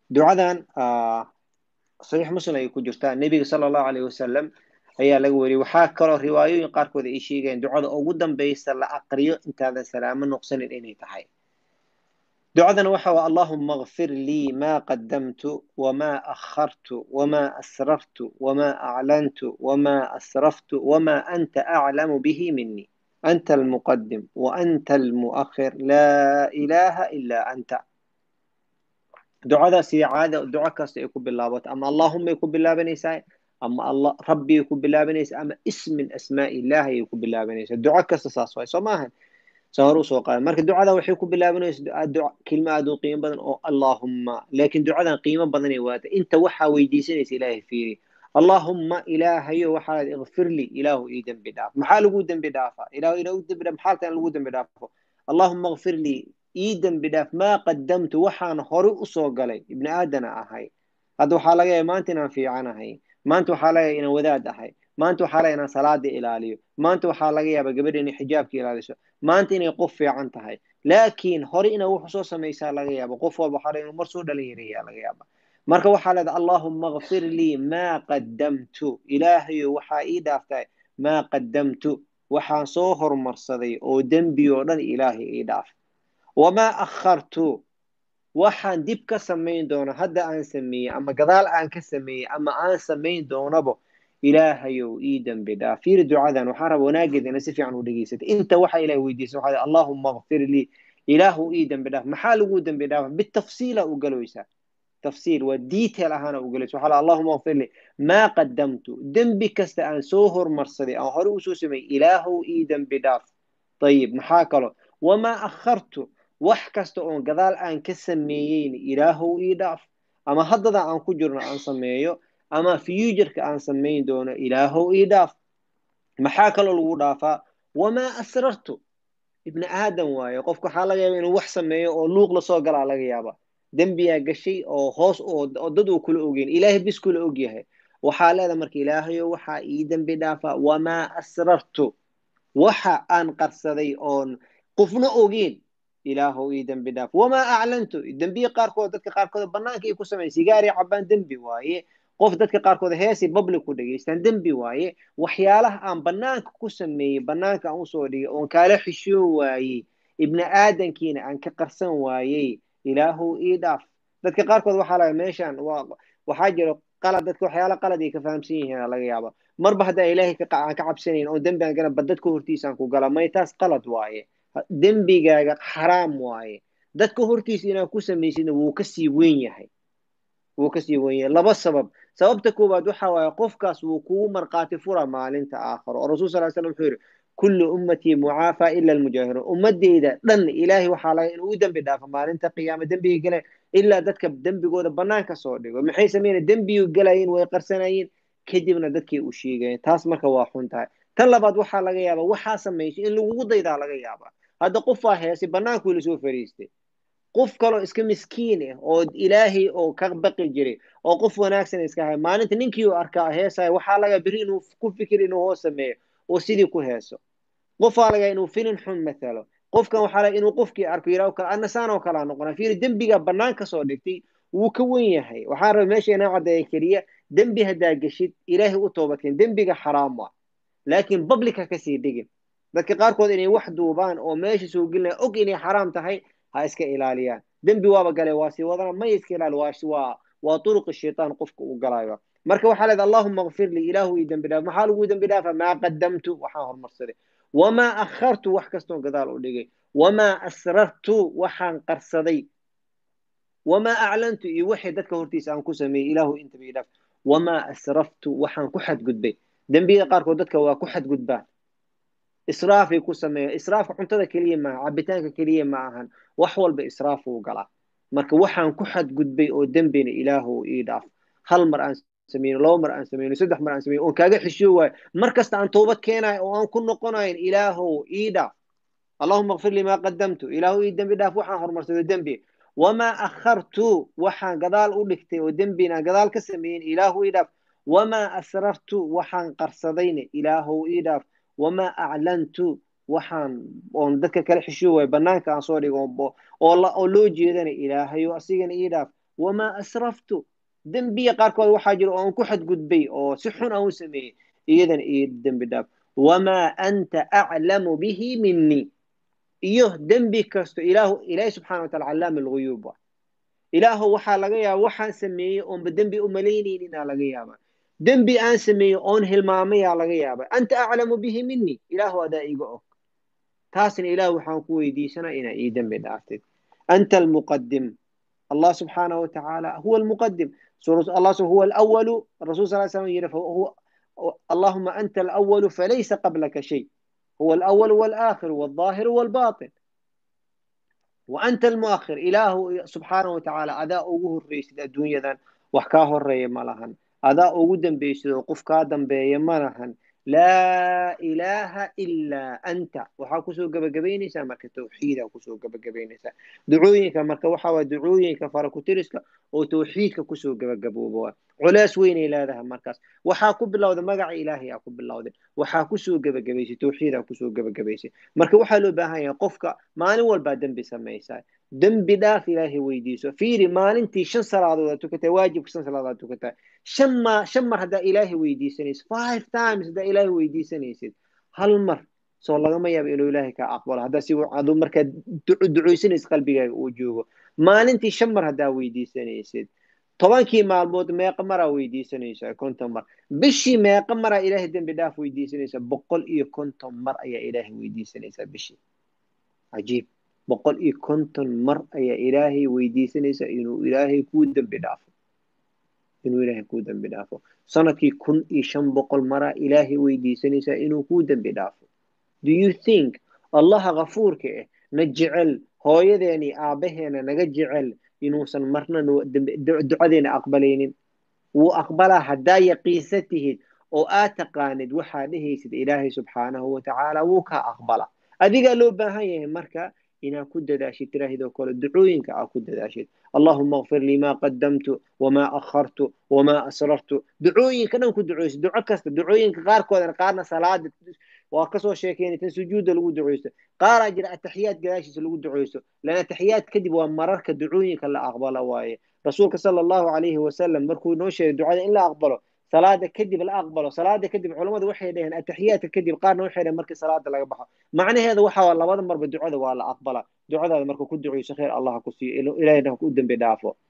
دعاء صحيح مسلم ay ku jirtaa nabiga sallallahu alayhi wasallam ayaa laga wariyay waxa kale riwaayooyin qaar kood ay sheegeen ducada ugu dambaysa la aqriyo intaada salaamo noqsanin inay tahay ducadana waxa waa allahumma ighfir li ma qaddamtu wama akhartu wama asraftu wama a'lantu wama asraftu wama anta a'lamu bihi minni anta al-muqaddim wa anta al-mu'akhir la ilaha illa anta دعاء سيعادة دعاء كاست يكون باللابط أما اللهم يكون بالله بنيسا أما الله ربي يكون بالله بنيسا أما اسم من أسماء الله يكون بالله بنيسا دعاء كاست صاصوي سماهن سهروا سوقا مرك دعاء ذا وحي يكون بالله بنيسا دعاء كلمة دو قيمة بدن أو اللهم لكن دعاء ذا قيمة بدن وات أنت وحى ويديسنيس إلهي فيري اللهم إلهي وحى اغفر لي إله إيدن بداف محال وجودن بدافع إله إله ودن بداف محال تان وجودن بدافع اللهم اغفر لي إيدن بداف ما قدمت وحان هوري أسوق علي ابن آدم أهاي هذا حالة ما أنت في عناهي ما أنت حالة إن وداد أهاي ما أنت حالة إن صلاة إلالي ما أنت حالة يا بقبل إن حجابك إلالي ما أنت إن قف عن تهاي لكن هوري إنه خصوصا ما يسال لغيا بقف وبحر إنه مرسول لي ريا لغيا مركب حالة اللهم اغفر لي ما قدمت إلهي وحا دافتاي ما قدمت وحا صوهر مرصدي أو دنبي ودن إلهي داف وما أخرت waxaan dib ka samayn doono hadda aan sameeyey ama gadaal aan ka sameeyey ama aan samayn doonabo ilaahayow ii dambi dhaaf fiiri ducadan waxaan rabaa wanaageedana si fiican u dhegaysata inta waxa ilaahay weydiisan waxaa allahumma ighfir lii ilaahu ii dambi dhaaf maxaa lagu dambi dhaafa bitafsiila u galowsaa tafsiil waa detail ahaana u galaysa waxaa allahumma ighfir lii maa qaddamtu dembi kasta aan soo hormarsaday aan hore usoo sameeyey ilaahu ii dambi dhaaf ayib maxaa kalo wamaa akhartu wax kasta oo gadaal aan ka sameeyeen ilaahu ii dhaaf ama haddada aan ku jirno aan sameeyo ama future-ka aan sameyn doono ilaahu ii dhaaf maxaa kale lagu dhaafaa wama asrartu ibn aadam waayo qofku waxa laga yaabaa inuu wax sameeyo oo luuq la soo galaa laga yaabaa dambiya gashay oo hoos oo dad uu kula ogeyn ilaahay bis kula og yahay waxa leedahay marka ilaahayo waxa ii dambi dhaafa wama asrartu waxa aan qarsaday oon qofna ogeyn ilaahu ii dambi dhaaf wama a'lantu dambi qaarkood dadka qaarkood banaanka ay ku sameeyay sigaari cabaan dambi waaye qof dadka qaarkood heesi public ku dhageystaan dambi waaye waxyaalaha aan banaanka ku sameeyay banaanka aan u soo dhigay oo kala xishoon waaye ibn aadankiina aan ka qarsan waaye ilaahu ii dhaaf dadka qaarkood waxa la meeshan waxa jiro qalad dadka waxyaala qalad ay ka fahamsan yihiin laga yaabo marba hadaa ilaahay ka cabsanayn oo dambi aan gala badadka hortiisaan ku gala may taas qalad waaye dembigaaga xaraam waaye dadka hortiisa inaad ku samaysid wuu ka sii weyn yahay laba sababta koowaad waxa waaye qofkaas wuu kugu marqaati fura maalinta aakhiro oo rasuul sallallahu alayhi wasallam wuxuu yiri kullu ummati mu'afa illa al-mujahirun ummadeyda dhan ilaahi waxa laga inuu dambi dhaafo maalinta qiyaama dambiga gale illa dadka dambigooda banaanka soo dhigo maxay sameeyeen dambiga galayeen way qarsanayeen kadibna dadkii u sheegayeen taas marka waa xun tahay tan labaad waxa laga yaabaa waxa sameeyay in lagu daydaa laga yaabaa hadda qof heesi banaanku la soo fariistay qof kale iska miskiin ah oo ilaahay oo ka baqi jiray oo qof wanaagsan iska hay maalinta ninkii uu arkaa heesay waxa laga biri inuu ku fikir inuu hoos sameeyo oo sidii ku heeso qof laga inuu filin xun matalo qofkan waxa laga inuu qofkii arko yiraahdo kala annasaan oo kala noqona fiir dambiga banaanka soo dhigtay wuu ka weyn yahay waxa raba meesha inaa cadeey kaliya dambi hadaa gashid ilaahay u toobadkeen dambiga xaraam waa laakiin publica ka sii dhigin dadka qaarkood inay wax duubaan oo meesha soo gelinay og inay xaraam tahay ha iska ilaaliyaan dambi waaba galay waa si wadana ma iska ilaal waa turuq shaytaan qofka uu galaayo marka waxa leedahay allahumma ighfir li ilaahu ii dambi dhaaf maxaa lagu dambi dhaafa ma qaddamtu waxa hormarsaday wama akhartu wax kasto gadaal u dhigay wama asrartu waxaan qarsaday wama a'lantu iyo wixii dadka hortiisa aan ku sameeyay ilaahu inta bii dhaaf wama asraftu waxaan ku xad gudbay dambiga qaarkood dadka waa ku xad gudbaan israaf ay ku sameeyo israafka cuntada kaliya ma cabitaanka kaliya ma ahan wax walba israaf uu galaa marka waxaan ku xad gudbay oo dambina ilaahu ii dhaaf hal mar aan sameeyno laba mar aan sameeyno saddex mar aan sameeyno oo kaaga xishiyo waay markasta aan toobad keenay oo aan ku noqonayn ilaahu ii dhaaf allahumma ighfir li ma qaddamtu ilaahu ii dambi dhaaf waxaan hormarsaday dambi wama akhartu waxaan gadaal u dhigtay oo dambina gadaal ka sameeyeen ilaahu ii dhaaf wama asrartu waxaan qarsadayna ilaahu ii dhaaf wama a'lantu waxaan oo dadka kala xishiyo way banaanka aan soo dhigo oo loo jeedana ilaahayo asigana ii dhaaf وما أسرفت دنبي قاركود وحاجر أو كحد قد بي أو سحن أو سمي إذن إيه الدنب داف وما أنت أعلم به مني إيه دنبي كستو إله سبحانه وتعالى علام الغيوب إله وحا لغيا وحا سمي أم بدنبي أمليني لنا لغيا دنبي أن سمي أون هلمامي لغيا أنت أعلم به مني إله هذا إيقو تاسن إله وحا كوي دي سنة إنا إيه دنبي دافتد أنت المقدم الله سبحانه وتعالى هو المقدم الله هو الأول الرسول صلى الله عليه وسلم يقول هو اللهم أنت الأول فليس قبلك شيء هو الأول والآخر والظاهر والباطن وأنت المؤخر إله سبحانه وتعالى أداء أوه الرئيس الدنيا ذن وحكاه الرئي ملهن أداء أوه دم بيسد وقف كادم بيمنهن لا إله إلا أنت وحاكسو قبقبيني سامك توحيدا وكسو قبقبيني سا دعوينك مركا وحاوى دعوينك فاركو ترسك وتوحيدك كسو قبقبوبوا علاس وين إلى ذا مركز وحاكو بالله ذا مقع إلهي أكو بالله ذا وحاكسو قبقبيسي توحيدا كسو قبقبيسي مركا وحالو باهايا قفك ماني والبا دنبي سميساي دنبي داخل إلهي ويديسو فيري مالنتي شن صلاة تكتا واجب شن صلاة تكتا شمر هذا إلهي ويديسنيس 5 times هذا إلهي ويديسنيس هل مر سو لغما ياب إلو إلهي كأقبل هذا سيو عدو مركا دعويسنيس قلبي وجوه مالنتي شمر هذا ويديسنيس طبعاً معلومات ما يقمر ويديسنيس كنت مر بشي ما يقمر إلهي دنبي داف ويديسنيس بقول إيه كنت مر يا إلهي ويديسنيس بشي عجيب بقول إيه كنت مر يا إلهي ويديسنيس إنه إلهي كود دنبي داف inuu ilaahay kuu dambi dhaafo sanadkii 1500 mara ilaahay weydiisanaysaa inuu kuu dambi dhaafo do you think allaha ghafuurka ah na jecel hooyadeeni aabaheena naga jecel inuusan marna ducadeena aqbalaynin wuu aqbalaa haddaa yaqiinsan tihid oo aad taqaanid waxaa dhehaysid ilaahay subxaanahu watacaala wuu kaa aqbala adigaa loo baahan yahay marka إنا كد داشت تراهد وكل دعوينك أكد داشت اللهم اغفر لي ما قدمت وما أخرت وما أسررت دعوينك أنا كد دعويس دعكست دعوينك غار كودن قارنا صلاة وقصوا شيكين تنسجود لو دعويس قار أجر التحيات قداشت لو دعويس لأن التحيات كذب ومررك دعوينك لا أقبل واي رسولك صلى الله عليه وسلم مركو نوشي دعاء إلا أقبله صلاة كذب لا أقبله صلاة كذب علماء وحي لهن التحيات كذب قارن وحي لهن مركز صلاة لا يبحث معنى هذا وحى والله ما مر بالدعاء ولا أقبله دعاء هذا مركز كل دعاء خير الله كسي إلهنا كودن بدافع